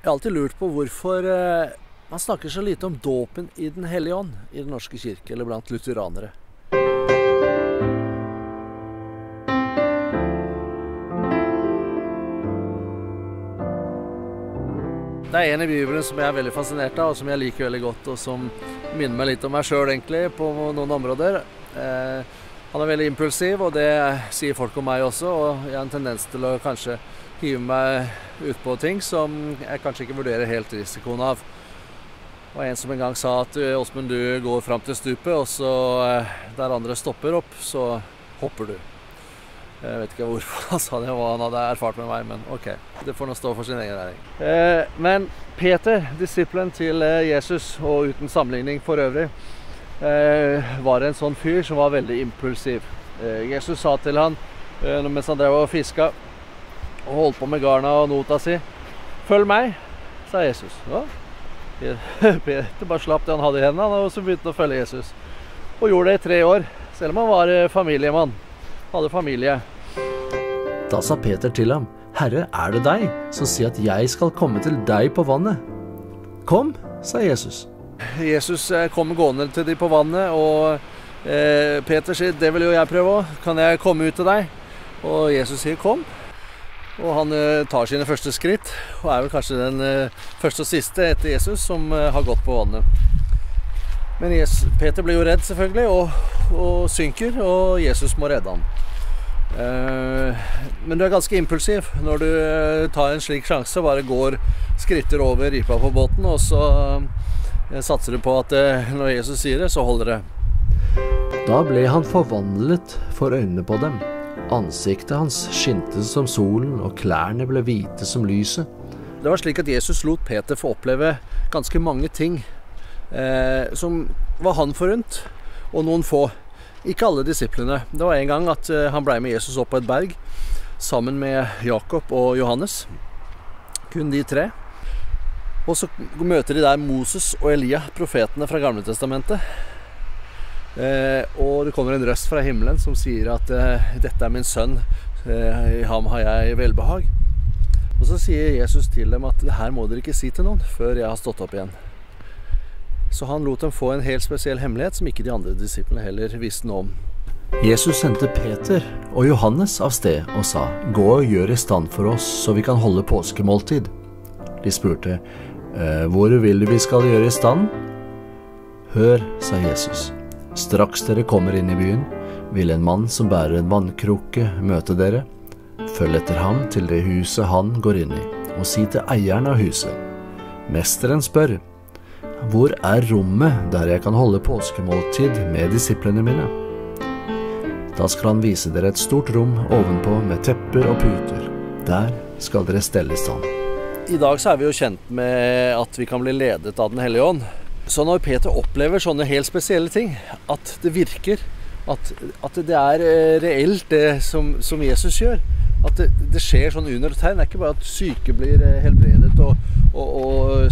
Jeg har alltid lurt på hvorfor man snakker så lite om dåpen i Den hellige ånd i Den norske kirke, eller blant lutheranere. Det er en i Bibelen som jeg er veldig fascinert av, og som jeg liker veldig godt, og som minner meg litt om meg selv egentlig, på noen områder. Han er veldig impulsiv, og det sier folk om meg også, og jeg har en tendens til å kanskje hive meg ut på ting som jeg kanskje ikke vurderer helt risikoen av. Det var en som en gang sa at Åsmund, du går fram til stupet, og så der andre stopper opp, så hopper du. Jeg vet ikke hvorfor han sa det, hva han hadde erfart med meg, men ok, det får nå stå for sin egen regning. Men Peter, disippelen til Jesus, og uten sammenligning for øvrig, var en sånn fyr som var veldig impulsiv. Jesus sa til han, mens han drev og fisket, og holdt på med garna og nota si, «Følg meg», sa Jesus. Ja. Peter bare slapp det han hadde i hendene, og så begynte han å følge Jesus. Og gjorde det i 3 år, selv om han var familiemann. Hadde familie. Da sa Peter til ham, «Herre, er det deg som sier at jeg skal komme til deg på vannet?» «Kom», sa Jesus. Jesus kommer gående til de på vannet, og Peter sier, «Det vil jo jeg prøve også. Kan jeg komme ut til deg?» Og Jesus sier, «Kom». Og han tar sine første skritt, og er vel kanskje den første og siste etter Jesus som har gått på vannet. Men Peter blir jo redd selvfølgelig, og synker, og Jesus må redde ham. Men du er ganske impulsiv når du tar en slik sjanse, bare går skritter over ripa på båten, og så satser du på at når Jesus sier det, så holder det. Da ble han forvandlet for øynene på dem. Ansiktet hans skinte som solen, og klærne ble hvite som lyset. Det var slik at Jesus lot Peter få oppleve ganske mange ting som var han forunt, og noen få. Ikke alle disiplene. Det var en gang at han ble med Jesus opp på et berg, sammen med Jakob og Johannes. Kun de 3. Og så møter de der Moses og Elia, profetene fra Gamle Testamentet. Og det kommer en røst fra himmelen som sier at dette er min sønn, i ham har jeg velbehag. Og så sier Jesus til dem at det her må dere ikke si til noen før jeg har stått opp igjen. Så han lot dem få en helt spesiell hemmelighet som ikke de andre disiplene heller visste noe om. Jesus sendte Peter og Johannes av sted og sa, «Gå og gjør i stand for oss så vi kan holde påskemåltid». De spurte, «Hvor vil du vi skal gjøre i stand?» «Hør», sa Jesus. «Straks dere kommer inn i byen, vil en mann som bærer en vannkrukke møte dere. Følg etter ham til det huset han går inn i, og si til eieren av huset. Mesteren spør, hvor er rommet der jeg kan holde påskemåltid med disiplene mine? Da skal han vise dere et stort rom ovenpå med tepper og puter. Der skal dere stelle i stand.» I dag så er vi jo kjent med at vi kan bli ledet av Den hellige ånd. Så når Peter opplever sånne helt spesielle ting, at det virker, at det er reelt det som Jesus gjør, at det skjer sånn under og tegn, det er ikke bare at syke blir helbredet og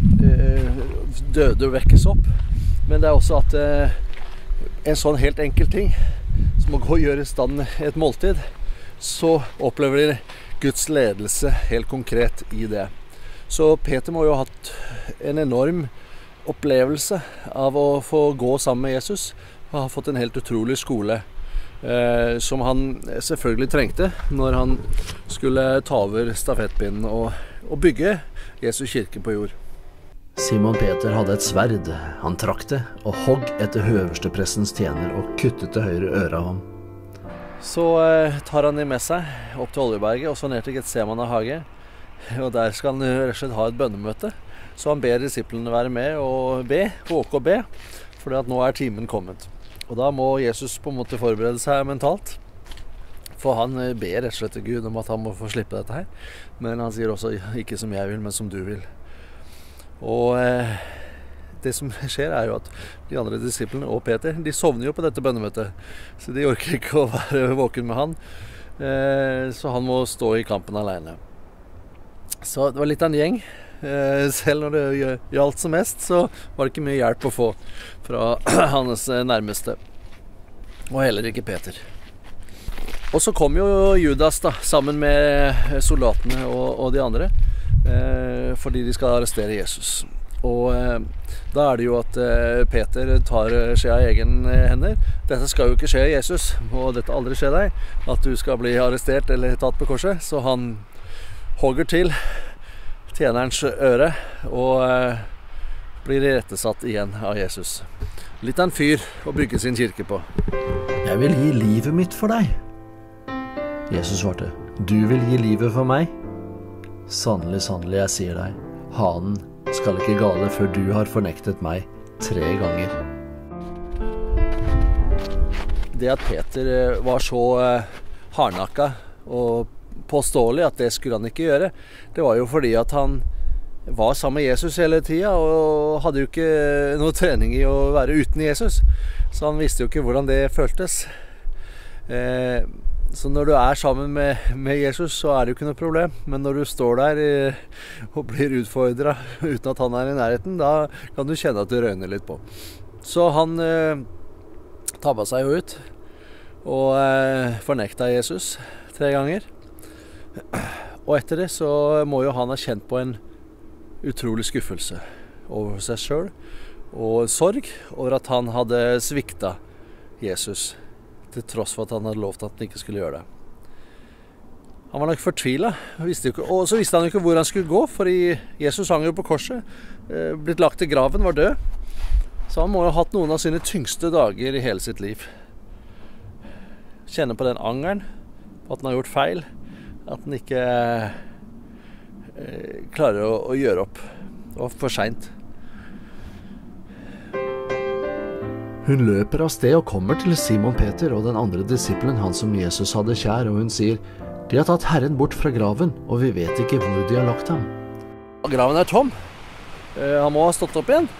døde vekkes opp, men det er også at en sånn helt enkel ting, som å gå og gjøre i stand et måltid, så opplever de Guds ledelse helt konkret i det. Så Peter må jo ha hatt en enorm opplevelse av å få gå sammen med Jesus, og har fått en helt utrolig skole som han selvfølgelig trengte når han skulle ta over stafettpinnen og bygge Jesu kirke på jord. Simon Peter hadde et sverd, han trakk det og hogg etter høversteprestens tjener og kuttet det høyre øret av ham. Så tar han det med seg opp til Oljeberget og så ned til Getsemane hage, og der skal han rett og slett ha et bønnemøte. Så han ber disiplene være med og be, våke og be, fordi at nå er timen kommet. Og da må Jesus på en måte forberede seg mentalt, for han ber rett og slett til Gud om at han må få slippe dette her. Men han sier også, ikke som jeg vil, men som du vil. Og det som skjer er jo at de andre disiplene og Peter, de sovner jo på dette bønnemøtet, så de orker ikke å være våken med han, så han må stå i kampen alene. Så det var litt av en gjeng. Selv når det gjaldt som mest, så var det ikke mye hjelp å få fra hans nærmeste, og heller ikke Peter. Og så kom jo Judas da, sammen med soldatene og de andre, fordi de skal arrestere Jesus. Og da er det jo at Peter tar skjea i egen hender. Dette skal jo ikke skje Jesus, og dette aldri skje deg, at du skal bli arrestert eller tatt på korset. Så han hogger til tjenerens øre og blir irettesatt igjen av Jesus. Litt av en fyr å bygge sin kirke på. Jeg vil gi livet mitt for deg. Jesus svarte, du vil gi livet for meg? Sannelig, sannelig, jeg sier deg, hanen skal ikke gale før du har fornektet meg 3 ganger. Det at Peter var så hardnakka og påståelig at det skulle han ikke gjøre, det var jo fordi at han var sammen med Jesus hele tiden og hadde jo ikke noe trening i å være uten Jesus. Så han visste jo ikke hvordan det føltes. Så når du er sammen med Jesus, så er det jo ikke noe problem. Men når du står der og blir utfordret uten at han er i nærheten, da kan du kjenne at det røyner litt på. Så han tabbet seg jo ut og fornekta Jesus 3 ganger. Og etter det så må jo han ha kjent på en utrolig skuffelse over seg selv og sorg over at han hadde svikta Jesus, til tross for at han hadde lovt at han ikke skulle gjøre det. Han var nok fortvilet, og så visste han ikke hvor han skulle gå, fordi Jesus hang jo på korset, blitt lagt til graven, var død. Så han må jo ha hatt noen av sine tyngste dager i hele sitt liv. Kjenne på den angeren, på at han har gjort feil, at han ikke klarer å gjøre opp. Det var for sent. Hun løper av sted og kommer til Simon Peter og den andre disippelen, han som Jesus hadde kjær, og hun sier, de har tatt Herren bort fra graven, og vi vet ikke hvor de har lagt ham. Graven er tom. Han må ha stått opp igjen.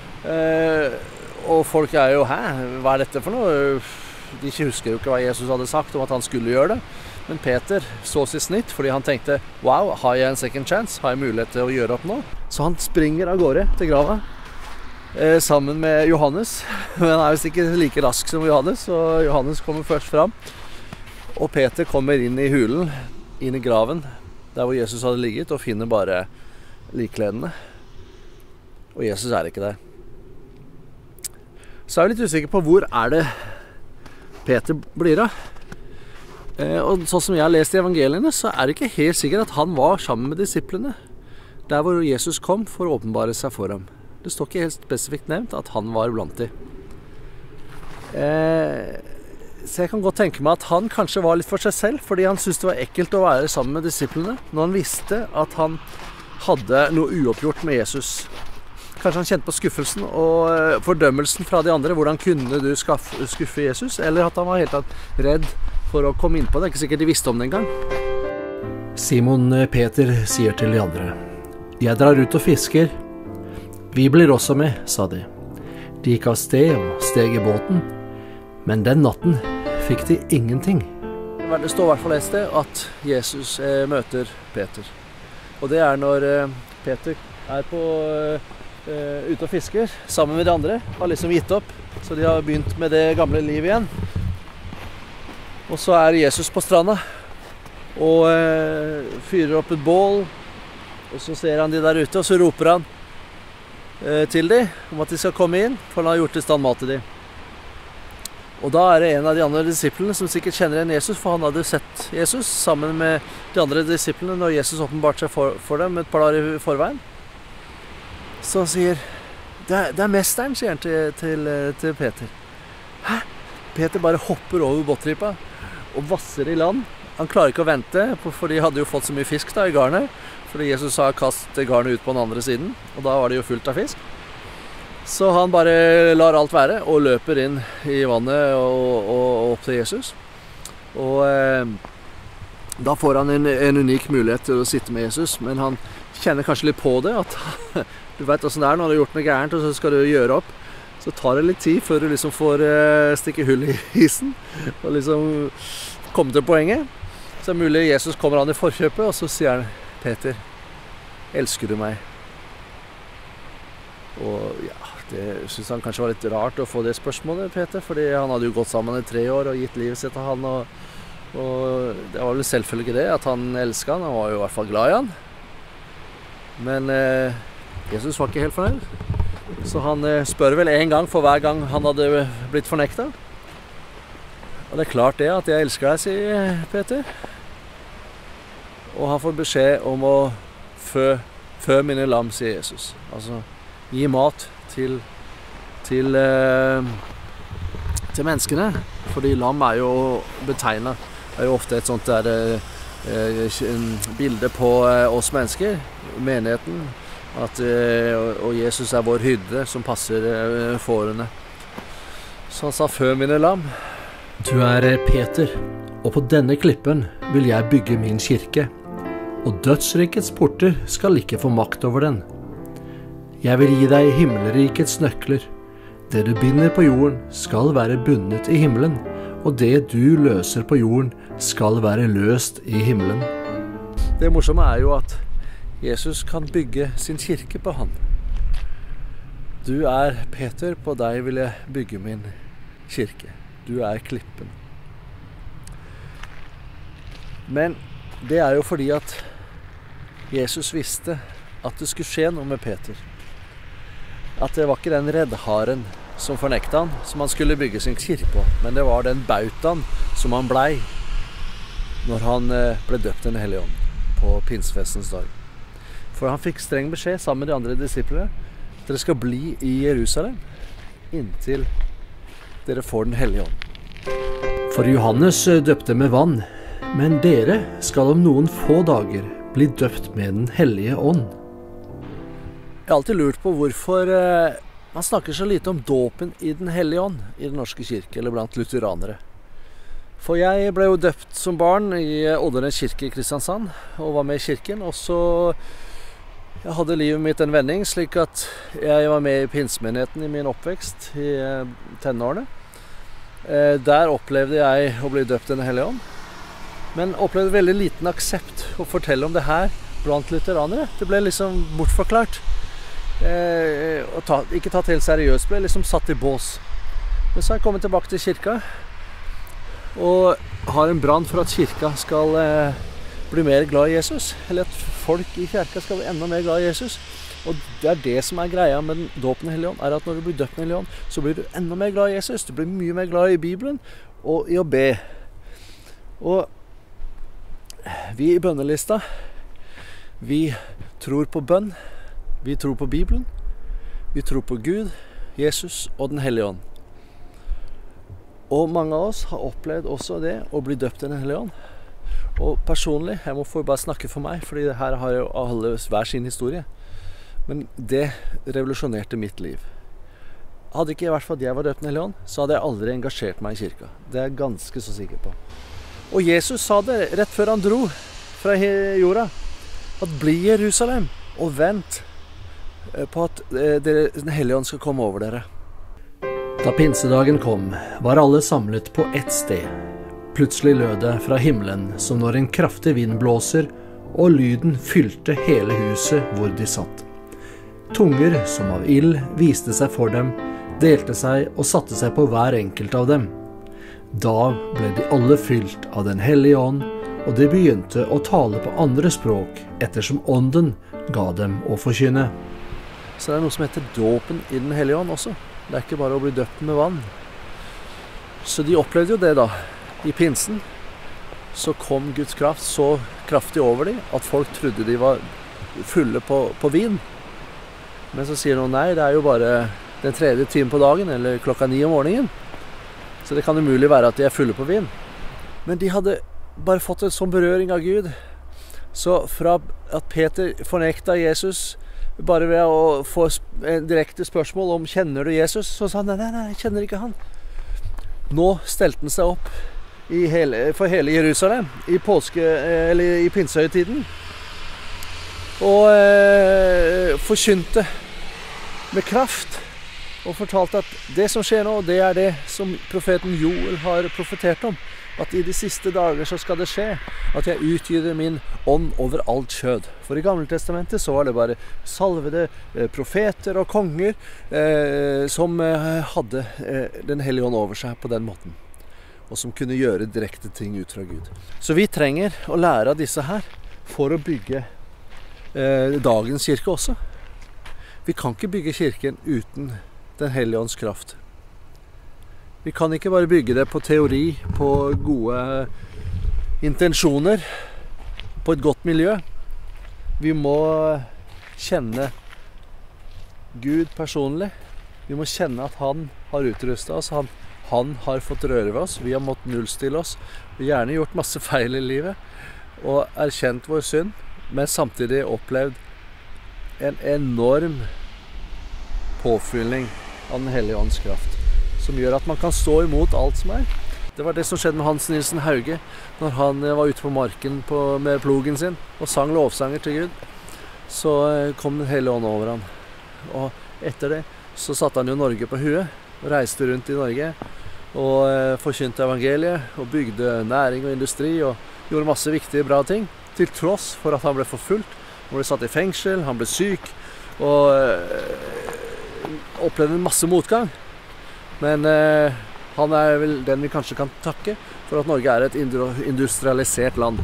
Og folk er jo, hva er dette for noe? De husker jo ikke hva Jesus hadde sagt om at han skulle gjøre det. Men Peter så sitt snitt, fordi han tenkte, wow, har jeg en second chance? Har jeg mulighet til å gjøre opp nå? Så han springer av gårde til grava, sammen med Johannes. Men han er vist ikke like rask som Johannes, og Johannes kommer først fram. Og Peter kommer inn i hulen, inn i graven, der hvor Jesus hadde ligget, og finner bare likkledene. Og Jesus er ikke der. Så er vi litt usikre på hvor er det Peter blir av. Og sånn som jeg har lest i evangeliene, så er det ikke helt sikkert at han var sammen med disiplene, der hvor Jesus kom for å åpenbare seg for ham. Det står ikke helt spesifikt nevnt at han var blant de. Så jeg kan godt tenke meg at han kanskje var litt for seg selv, fordi han syntes det var ekkelt å være sammen med disiplene, når han visste at han hadde noe uoppgjort med Jesus. Kanskje han kjente på skuffelsen og fordømmelsen fra de andre. Hvordan kunne du skuffe Jesus? Eller at han var helt redd for å komme inn på det. Ikke sikkert de visste om det engang. Simon Peter sier til de andre, jeg drar ut og fisker. Vi blir også med, sa de. De gikk av sted og steg i båten, men den natten fikk de ingenting. Det står i hvert fall et sted at Jesus møter Peter. Og det er når Peter er ute og fisker sammen med de andre, har liksom gitt opp, så de har begynt med det gamle livet igjen. Og så er Jesus på stranda og fyrer opp et bål, og så ser han de der ute, og så roper han til de om at de skal komme inn, for han har gjort i stand mat til de. Og da er det en av de andre disiplene som sikkert kjenner igjen Jesus, for han hadde sett Jesus sammen med de andre disiplene når Jesus åpenbarte seg for dem et par dager i forveien. Så han sier, det er mesteren, sier han til Peter. Hæ? Peter bare hopper over båtripa og vasser i land. Han klarer ikke å vente, for de hadde jo fått så mye fisk da i garnet, fordi Jesus sa kast garnet ut på den andre siden, og da var det jo fullt av fisk. Så han bare lar alt være og løper inn i vannet og opp til Jesus. Og da får han en unik mulighet til å sitte med Jesus, men han kjenner kanskje litt på det, at du vet hvordan det er når du har gjort noe gærent, og så skal du gjøre opp. Så tar det litt tid før du liksom får stikke hull i isen, og liksom komme til poenget. Så er det mulig Jesus kommer han i forkjøpet, og så sier han, Peter, elsker du meg? Og ja, det synes han kanskje var litt rart å få det spørsmålet, Peter, fordi han hadde jo gått sammen i 3 år og gitt livet sitt til han, og det var vel selvfølgelig det, at han elsket han var jo i hvert fall glad i han. Men Jesus var ikke helt fornøyd. Så han spør vel en gang for hver gang han hadde blitt fornektet. Og det er klart det at jeg elsker deg, sier Peter. Og han får beskjed om å fø mine lam, sier Jesus. Altså gi mat til menneskene. Fordi lam er jo betegnet, er jo ofte et sånt der bilde på oss mennesker, menigheten. Og Jesus er vår hyrde som passer fårene. Så han sa fø mine lam. Du er Peter, og på denne klippen vil jeg bygge min kirke, og dødsrikets porter skal ikke få makt over den. Jeg vil gi deg himmelrikets nøkler. Det du binder på jorden skal være bundet i himmelen, og det du løser på jorden skal være løst i himmelen. Det morsomme er jo at Jesus kan bygge sin kirke på han. Du er Peter, på deg vil jeg bygge min kirke. Du er klippen. Men det er jo fordi at Jesus visste at det skulle skje noe med Peter. At det var ikke den reddharen som fornektet han, som han skulle bygge sin kirke på, men det var den bautaen som han blei når han ble døpt i Den hellige ånd på pinsefestens dag. For han fikk streng beskjed sammen med de andre disiplene. Dere skal bli i Jerusalem inntil dere får Den hellige ånd. For Johannes døpte med vann, men dere skal om noen få dager bli døpt med Den hellige ånd. Jeg har alltid lurt på hvorfor man snakker så lite om dåpen i Den hellige ånd i Den norske kirke, eller blant lutheranere. For jeg ble jo døpt som barn i Oddernes kirke i Kristiansand, og var med i kirken, og så hadde livet mitt en vending, slik at jeg var med i pinsemenigheten i min oppvekst i tenårene. Der opplevde jeg å bli døpt i Den hellige ånd, men opplevde veldig liten aksept å fortelle om det her blant lutheranere. Det ble liksom bortforklart. Ikke tatt helt seriøst, ble liksom satt i bås. Men så har jeg kommet tilbake til kirka, og har en brann for at kirka skal bli mer glad i Jesus, eller at folk i kirka skal bli enda mer glad i Jesus. Og det er det som er greia med dåpen i Hellige ånd, er at når du blir døpt med Hellige ånd, så blir du enda mer glad i Jesus. Du blir mye mer glad i Bibelen og i å be. Og vi i bønnelista, vi tror på bønn, vi tror på Bibelen, vi tror på Gud, Jesus og Den hellige ånd. Og mange av oss har opplevd også det, å bli døpt i Den hellige ånd. Og personlig, jeg må bare snakke for meg, fordi det her har jo alle hver sin historie. Men det revolusjonerte mitt liv. Hadde ikke i hvert fall jeg var døpt i Den hellige ånd, så hadde jeg aldri engasjert meg i kirka. Det er jeg ganske så sikker på. Og Jesus sa det rett før han dro fra jorda, at bli i Jerusalem og vent på at Den hellige ånd skal komme over dere. Da pinsedagen kom, var alle samlet på ett sted. Plutselig lød det fra himmelen som når en kraftig vind blåser, og lyden fylte hele huset hvor de satt. Tunger som av ild viste seg for dem, delte seg og satte seg på hver enkelt av dem. Da ble de alle fylt av Den hellige ånd, og de begynte å tale på andre språk, ettersom ånden ga dem å forkynne. Så det er noe som heter dåpen i Den hellige ånd også. Det er ikke bare å bli døpt med vann. Så de opplevde jo det da. I pinsen så kom Guds kraft så kraftig over dem at folk trodde de var fulle på vin. Men så sier noen nei, det er jo bare den 3. time på dagen, eller 9:00 om morgenen. Så det kan umulig være at de er fulle på vin. Men de hadde bare fått en sånn berøring av Gud. Så fra at Peter fornekta Jesus bare ved å få en direkte spørsmål om kjenner du Jesus, så sa han nei, jeg kjenner ikke han. Nå stelte han seg opp for hele Jerusalem i pinsehøytiden og forkynte med kraft og fortalte at det som skjer nå, det er det som profeten Joel har profetert om, at i de siste dager så skal det skje at jeg utgyter min ånd over alt kjød. For i Gamle Testamentet så var det bare salvede profeter og konger som hadde Den hellige ånd over seg på den måten, og som kunne gjøre direkte ting ut fra Gud. Så vi trenger å lære av disse her for å bygge dagens kirke også. Vi kan ikke bygge kirken uten Den hellige ånds kraft. Vi kan ikke bare bygge det på teori, på gode intensjoner, på et godt miljø. Vi må kjenne Gud personlig. Vi må kjenne at han har utrustet oss, han har fått røre ved oss, vi har måttet nullstille oss. Vi har gjerne gjort masse feil i livet, og erkjent vår synd, men samtidig opplevd en enorm påfylling av Den hellige ånds kraft, som gjør at man kan stå imot alt som er. Det var det som skjedde med Hans Nilsen Hauge, når han var ute på marken med plogen sin, og sang lovsanger til Gud. Så kom Den hellige ånd over ham. Og etter det så satte han jo Norge på huet, og reiste rundt i Norge, og forkynte evangeliet, og bygde næring og industri, og gjorde masse viktige, bra ting, til tross for at han ble forfulgt, han ble satt i fengsel, han ble syk, og opplevde en masse motgang. Men han er vel den vi kanskje kan takke for at Norge er et industrialisert land.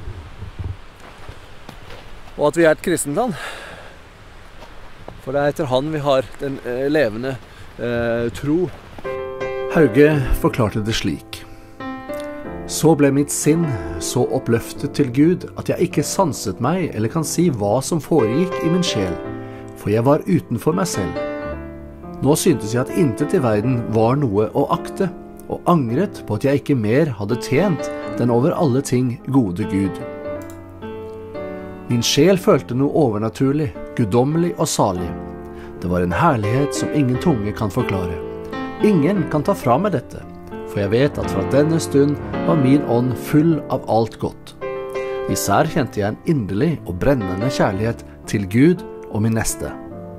Og at vi er et kristent land. For det er etter han vi har den levende tro. Hauge forklarte det slik. Så ble mitt sinn så oppløftet til Gud at jeg ikke sanset meg eller kan si hva som foregikk i min sjel, for jeg var utenfor meg selv. Nå syntes jeg at intet i verden var noe å akte, og angret på at jeg ikke mer hadde tjent den over alle ting gode Gud. Min sjel følte noe overnaturlig, guddommelig og salig. Det var en herlighet som ingen tunge kan forklare. Ingen kan ta fra meg dette, for jeg vet at fra denne stund var min ånd full av alt godt. Især kjente jeg en inderlig og brennende kjærlighet til Gud og min neste.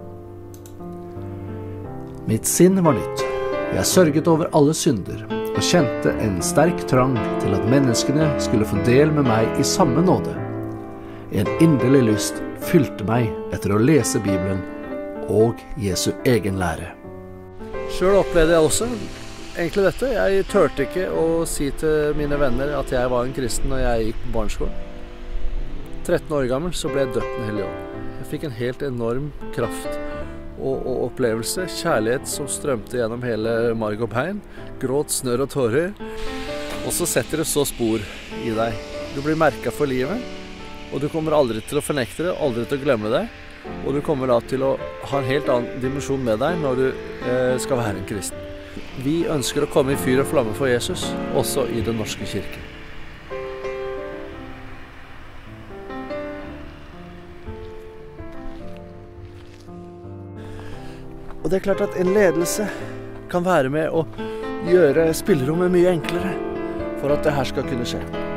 Mitt sinn var nytt. Jeg sørget over alle synder, og kjente en sterk trang til at menneskene skulle få del med meg i samme nåde. En inderlig lyst fylte meg etter å lese Bibelen og Jesu egen lære. Selv opplevde jeg også egentlig dette. Jeg tørte ikke å si til mine venner at jeg var en kristen når jeg gikk på barneskolen. 13 år gammel så ble jeg døpt Den hellige ånd. Jeg fikk en helt enorm kraft og opplevelse, kjærlighet som strømte gjennom hele marg og bein, gråt, snørr og tårer. Og så setter det så spor i deg. Du blir merket for livet, og du kommer aldri til å fornekte det, aldri til å glemme det. Og du kommer da til å ha en helt annen dimensjon med deg når du skal være en kristen. Vi ønsker å komme i fyr og flamme for Jesus, også i Den norske kirke. Og det er klart at en ledelse kan være med å gjøre spillerommet mye enklere for at det her skal kunne skje.